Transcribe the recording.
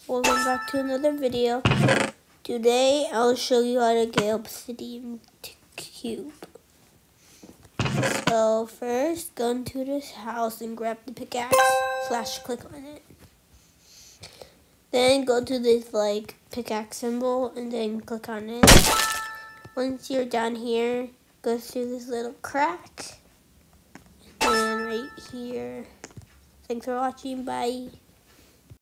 Welcome back to another video. Today I'll show you how to get Obsidian Cube. So first, go into this house and grab the pickaxe / click on it. Then go to this pickaxe symbol and then click on it. Once you're down here, go through this little crack and right here. Thanks for watching. Bye.